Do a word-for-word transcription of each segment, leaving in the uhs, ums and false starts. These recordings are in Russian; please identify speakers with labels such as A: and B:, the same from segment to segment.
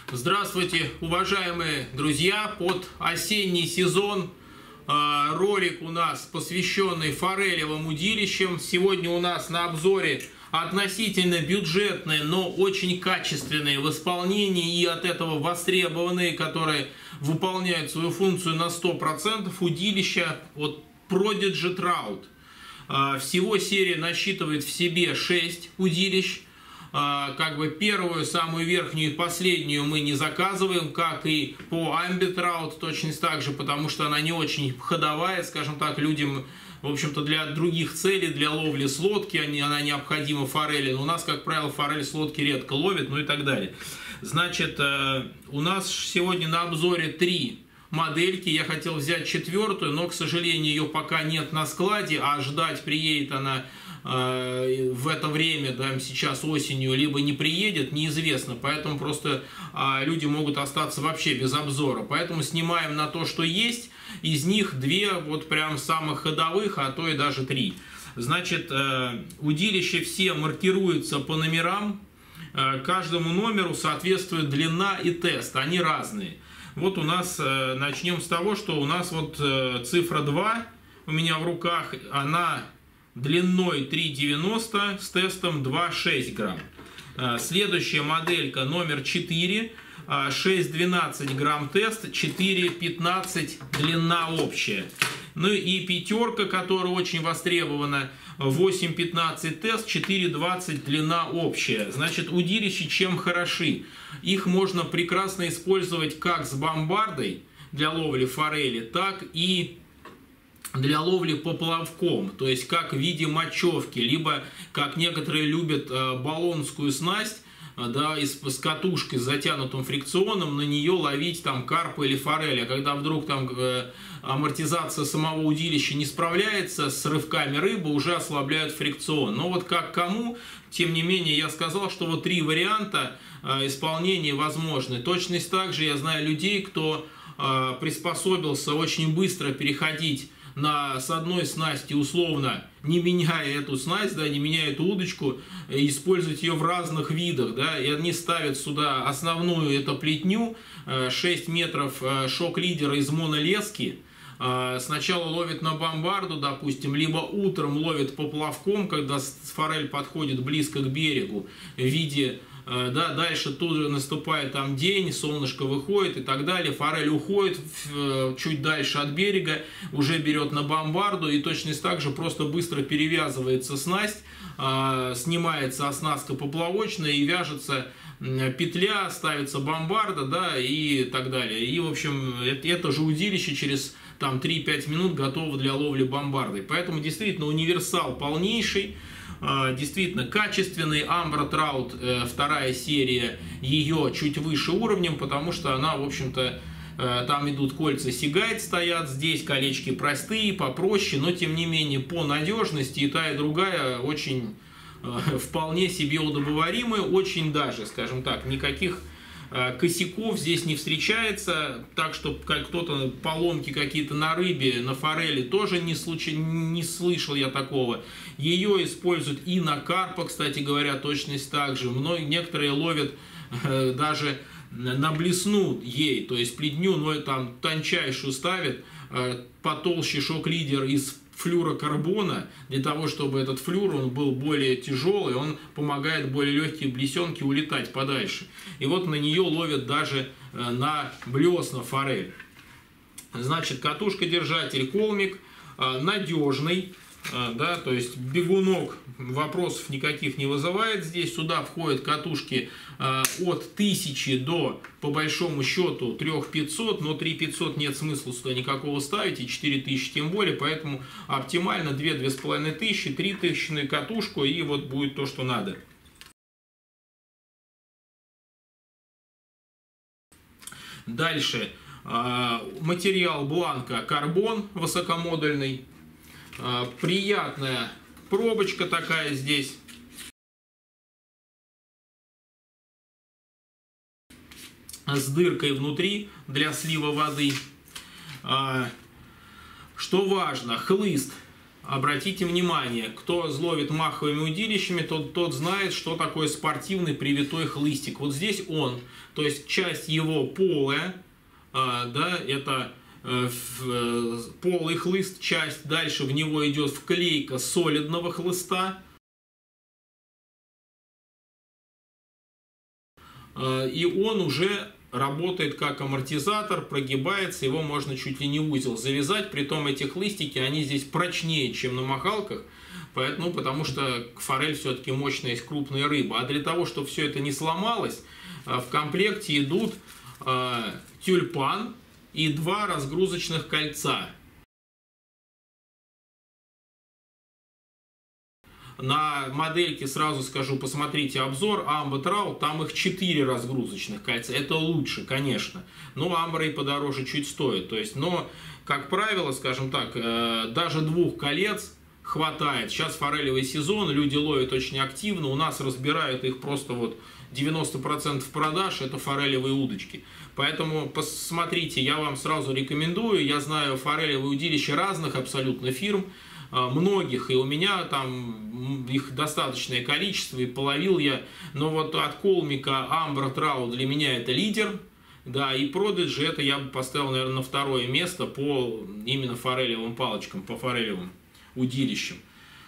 A: Здравствуйте, уважаемые друзья! Под осенний сезон э, ролик у нас посвященный форелевым удилищам. Сегодня у нас на обзоре относительно бюджетные, но очень качественные в исполнении и от этого востребованные, которые выполняют свою функцию на сто процентов удилища от Prodigy Trout. Э, всего серия насчитывает в себе шесть удилищ. Как бы первую, самую верхнюю и последнюю мы не заказываем, как и по Ambi Trout, точно так же, потому что она не очень ходовая, скажем так, людям, в общем-то, для других целей, для ловли с лодки, она необходима форели. Но у нас, как правило, форель с лодки редко ловит, ну и так далее. Значит, у нас сегодня на обзоре три модельки. Я хотел взять четвертую, но, к сожалению, ее пока нет на складе, а ждать, приедет она в это время, да, сейчас осенью, либо не приедет, неизвестно. Поэтому просто а, люди могут остаться вообще без обзора. Поэтому снимаем на то, что есть. Из них две вот прям самых ходовых, а то и даже три. Значит, э, удилища все маркируются по номерам. Э, каждому номеру соответствует длина и тест. Они разные. Вот у нас, э, начнем с того, что у нас вот э, цифра два у меня в руках, она длиной три девяносто с тестом два шесть грамм. Следующая моделька номер четыре, шесть двенадцать грамм тест, четыре пятнадцать длина общая. Ну и пятерка, которая очень востребована, восемь пятнадцать тест, четыре двадцать длина общая. Значит, удилища чем хороши? Их можно прекрасно использовать как с бомбардой для ловли форели, так и для ловли поплавком, то есть как в виде мочевки, либо, как некоторые любят, баллонскую снасть, да, с катушкой с затянутым фрикционом, на нее ловить там карпа или форель. А когда вдруг там амортизация самого удилища не справляется с рывками рыбы, уже ослабляют фрикцион. Но вот как кому, тем не менее, я сказал, что вот три варианта исполнения возможны. Точность также я знаю людей, кто приспособился очень быстро переходить на, с одной снасти условно, не меняя эту снасть, да, не меняя эту удочку, использовать ее в разных видах, да, и они ставят сюда основную, это плетню, шесть метров шок-лидера из монолески, сначала ловит на бомбарду, допустим, либо утром ловит поплавком, когда форель подходит близко к берегу, в виде, да, дальше тут же наступает там день, солнышко выходит и так далее, форель уходит чуть дальше от берега, уже берет на бомбарду и точно так же просто быстро перевязывается снасть, снимается оснастка поплавочная и вяжется петля, ставится бомбарда, да, и так далее. И, в общем, это же удилище через там три-пять минут готово для ловли бомбардой. Поэтому действительно универсал полнейший. Действительно качественный. Amber Trout, вторая серия, ее чуть выше уровнем, потому что она, в общем-то, там идут кольца Seaguide стоят, здесь колечки простые, попроще, но тем не менее по надежности и та, и другая очень вполне себе удобоваримые, очень даже, скажем так, никаких косяков здесь не встречается, так что как кто-то поломки какие-то на рыбе, на форели тоже не, случай, не слышал я такого. Ее используют и на карпа, кстати говоря, точность так же. Многие, некоторые ловят э, даже на блесну ей, то есть плетню, но там тончайшую ставят, э, потолще шок-лидер из флюрокарбона, для того, чтобы этот флюр он был более тяжелый, он помогает более легкие блесенки улетать подальше. И вот на нее ловят даже на блесна форель. Значит, катушка-держатель Колмик надежный, да, то есть бегунок вопросов никаких не вызывает. Здесь сюда входят катушки от тысячи до, по большому счету, три тысячи пятьсот, но три тысячи пятьсот нет смысла сюда никакого ставить, и четыре тысячи тем более, поэтому оптимально две-две с половиной тысячи, три тысячи на катушку, и вот будет то, что надо. Дальше материал бланка карбон высокомодульный. Приятная пробочка такая здесь. С дыркой внутри для слива воды. Что важно, хлыст обратите внимание, кто ловит маховыми удилищами, тот, тот знает, что такое спортивный привитой хлыстик. Вот здесь он, то есть часть его полая, а, да, это э, э, полый хлыст, часть, дальше в него идет вклейка солидного хлыста. Э, и он уже работает как амортизатор, прогибается, его можно чуть ли не в узел завязать, притом эти хлыстики, они здесь прочнее, чем на махалках, поэтому, потому что форель все-таки мощная, есть крупная рыба. А для того, чтобы все это не сломалось, в комплекте идут э, тюльпан и два разгрузочных кольца. На модельке, сразу скажу, посмотрите обзор Amba Trout, там их четыре разгрузочных кольца. Это лучше, конечно, но амбры и подороже чуть стоят. То есть, но, как правило, скажем так, даже двух колец хватает. Сейчас форелевый сезон, люди ловят очень активно, у нас разбирают их просто вот девяносто процентов продаж, это форелевые удочки. Поэтому посмотрите, я вам сразу рекомендую, я знаю форелевые удилища разных абсолютно фирм, многих, и у меня там их достаточное количество, и половил я, но вот от Колмика Amba Trout для меня это лидер, да, и Prodigy это я бы поставил, наверное, на второе место по именно форелевым палочкам, по форелевым удилищам.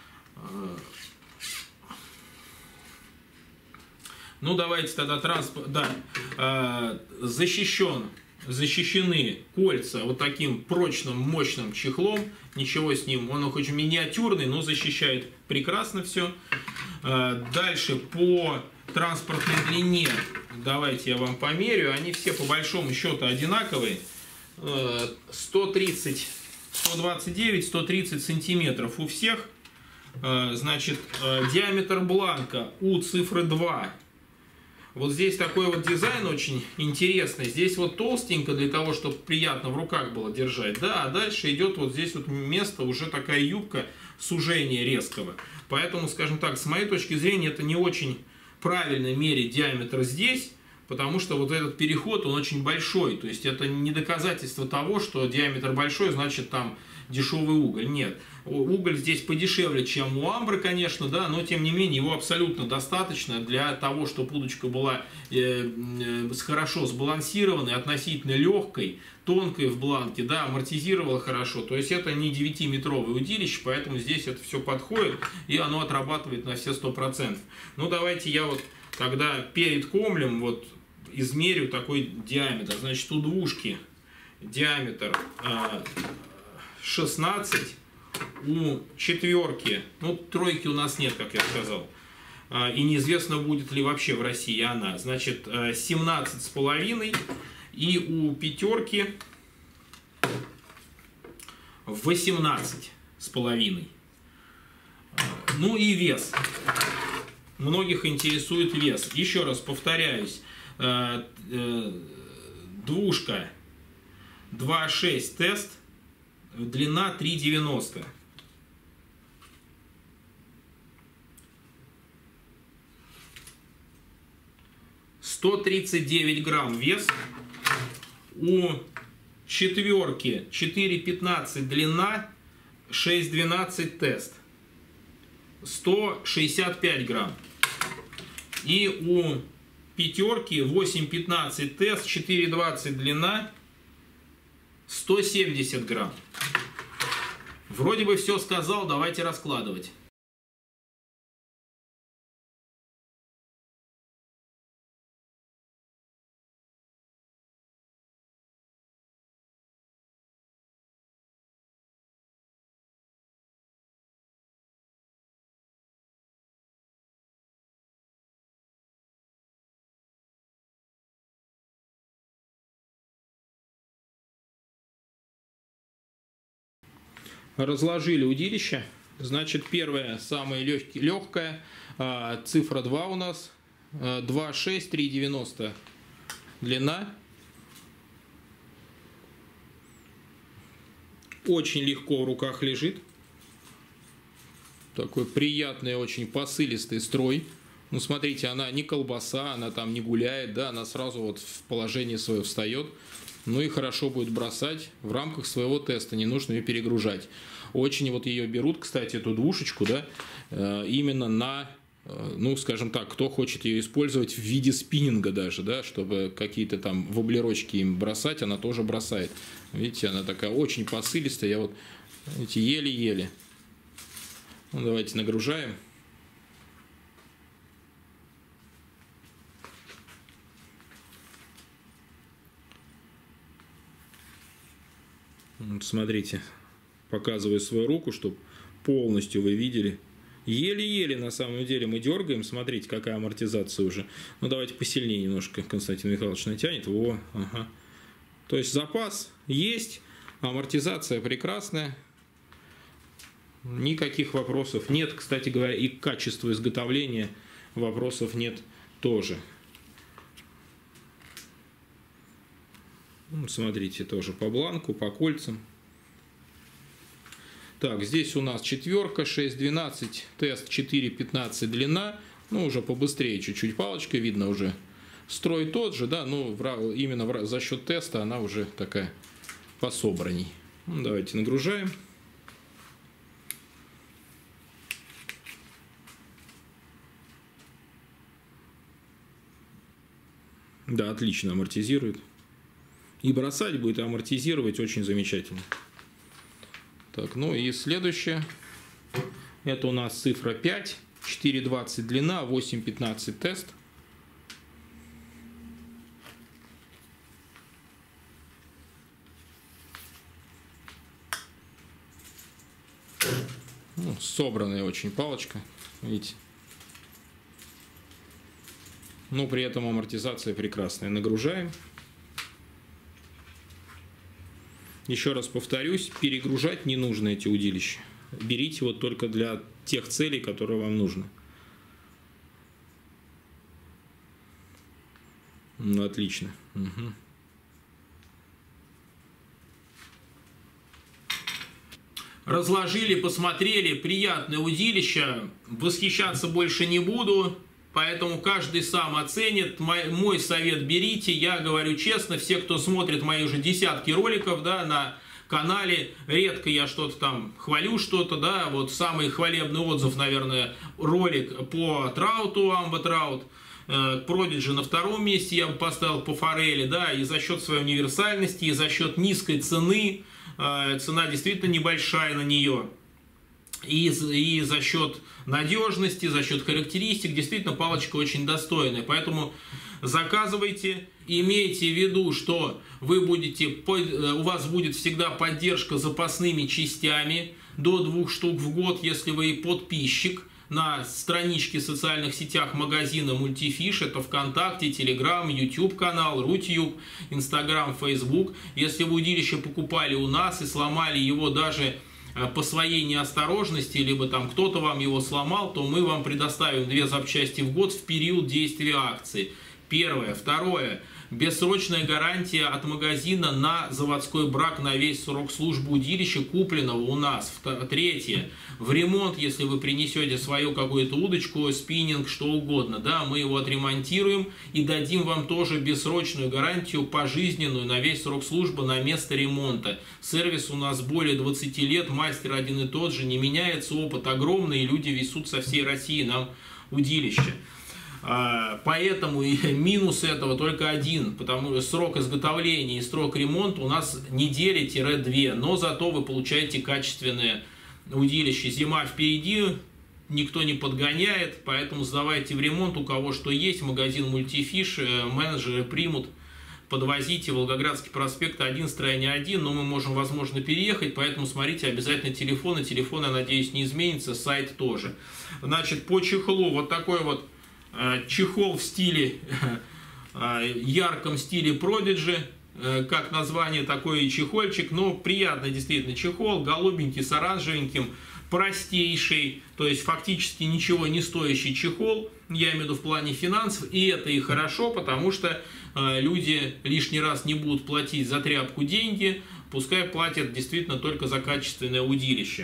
A: Ну, давайте тогда транспорт, да, защищен. Защищены кольца вот таким прочным, мощным чехлом. Ничего с ним, он хоть миниатюрный, но защищает прекрасно все. Дальше по транспортной длине, давайте я вам померю. Они все по большому счету одинаковые. сто тридцать, сто двадцать девять, сто тридцать сантиметров у всех. Значит, диаметр бланка у цифры два. Вот здесь такой вот дизайн очень интересный. Здесь вот толстенько для того, чтобы приятно в руках было держать. Да, а дальше идет вот здесь вот место, уже такая юбка сужения резкого. Поэтому, скажем так, с моей точки зрения, это не очень правильно мерить диаметр здесь, потому что вот этот переход, он очень большой. То есть это не доказательство того, что диаметр большой, значит там дешевый уголь. Нет. Уголь здесь подешевле, чем у амбры, конечно, да, но тем не менее его абсолютно достаточно для того, чтобы удочка была э, э, хорошо сбалансированной, относительно легкой, тонкой в бланке, да, амортизировала хорошо. То есть это не девятиметровое удилище, поэтому здесь это все подходит и оно отрабатывает на все сто процентов. Ну давайте я вот тогда перед комлем вот измерю такой диаметр. Значит, у двушки диаметр э, шестнадцать. У четверки, ну тройки у нас нет, как я сказал, и неизвестно, будет ли вообще в России она, значит, семнадцать с половиной, и у пятерки восемнадцать с половиной. Ну и вес. Многих интересует вес. Еще раз повторяюсь, двушка два шесть тест, длина три девяносто. сто тридцать девять грамм вес. У четверки четыре пятнадцать длина, шесть двенадцать тест. сто шестьдесят пять грамм. И у пятерки восемь пятнадцать тест, четыре двадцать длина, сто семьдесят грамм. Вроде бы все сказал, давайте раскладывать. Разложили удилище. Значит, первое, самое легкое, легкое, цифра два у нас, два шесть, три девяносто длина. Очень легко в руках лежит. Такой приятный, очень посылистый строй. Ну, смотрите, она не колбаса, она там не гуляет, да, она сразу вот в положение свое встает. Ну и хорошо будет бросать в рамках своего теста, не нужно ее перегружать.
B: очень вот ее берут, кстати, эту двушечку, да, именно на, ну, скажем так, кто хочет ее использовать в виде спиннинга даже, да, чтобы какие-то там воблерочки им бросать, она тоже бросает. Видите, она такая очень посылистая, я вот, видите, еле-еле. Ну, давайте нагружаем. Вот смотрите, показываю свою руку, чтобы полностью вы видели. Еле-еле на самом деле мы дергаем. Смотрите, какая амортизация уже. Ну, давайте посильнее немножко Константин Михайлович натянет. Во, ага. То есть запас есть, амортизация прекрасная. Никаких вопросов нет. Кстати говоря, и к качеству изготовления вопросов нет тоже. Смотрите, тоже по бланку, по кольцам. Так, здесь у нас четверка, шесть двенадцать, тест четыре пятнадцать длина. Ну, уже побыстрее чуть-чуть палочка, видно уже. Строй тот же, да, но именно за счет теста она уже такая пособранней. Ну, давайте нагружаем. Да, отлично амортизирует. И бросать будет, и амортизировать очень замечательно. Так, ну и следующее. Это у нас цифра пять, четыре двадцать длина, восемь пятнадцать тест. Ну, собранная очень палочка, видите. Но при этом амортизация прекрасная. Нагружаем. Еще раз повторюсь, перегружать не нужно эти удилища. Берите вот только для тех целей, которые вам нужны. Ну, отлично. Угу.
A: Разложили, посмотрели, приятное удилище. Восхищаться больше не буду. Поэтому каждый сам оценит. Мой, мой совет берите. Я говорю честно, все, кто смотрит мои уже десятки роликов, да, на канале, редко я что-то там хвалю, что-то, да, вот самый хвалебный отзыв, наверное, ролик по трауту, амбо траут. Продиджи на втором месте я бы поставил по форели, да, и за счет своей универсальности, и за счет низкой цены, цена действительно небольшая на нее. И, и за счет надежности, за счет характеристик, действительно палочка очень достойная. Поэтому заказывайте, имейте в виду, что вы будете, у вас будет всегда поддержка запасными частями до двух штук в год, если вы подписчик на страничке в социальных сетях магазина Multifish, это ВКонтакте, Телеграм, YouTube канал, Рутюб, Инстаграм, Фейсбук. Если вы удилище покупали у нас и сломали его даже по своей неосторожности, либо там кто-то вам его сломал, то мы вам предоставим две запчасти в год в период действия акции. Первое. Второе. Бессрочная гарантия от магазина на заводской брак на весь срок службы удилища, купленного у нас. Третье. В ремонт, если вы принесете свою какую-то удочку, спиннинг, что угодно, да, мы его отремонтируем и дадим вам тоже бессрочную гарантию пожизненную на весь срок службы на место ремонта. Сервис у нас более двадцати лет, мастер один и тот же, не меняется, опыт огромный, и люди везут со всей России нам удилище. Поэтому минус этого только один, потому что срок изготовления и срок ремонта у нас неделя-две, но зато вы получаете качественное удилище. Зима впереди, никто не подгоняет, поэтому сдавайте в ремонт, у кого что есть, магазин Multifish, менеджеры примут, подвозите, Волгоградский проспект один, строение один, но мы можем, возможно, переехать, поэтому смотрите обязательно телефоны, телефон, я надеюсь, не изменится, сайт тоже. Значит, по чехлу вот такой вот чехол в стиле, ярком стиле Prodigy, как название, такой и чехольчик, но приятный действительно чехол, голубенький с оранжевеньким, простейший, то есть фактически ничего не стоящий чехол, я имею в виду в плане финансов, и это и хорошо, потому что люди лишний раз не будут платить за тряпку деньги, пускай платят действительно только за качественное удилище.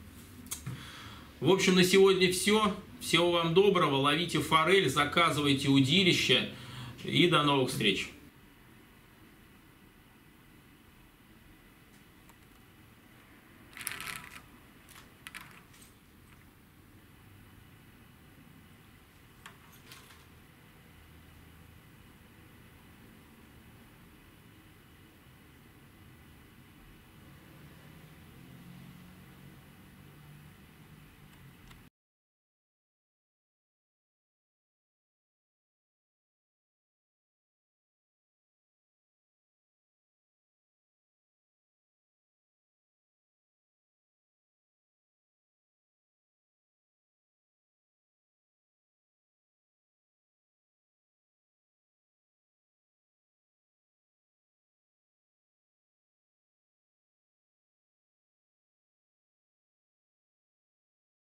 A: В общем, на сегодня все. Всего вам доброго, ловите форель, заказывайте удилище и до новых встреч.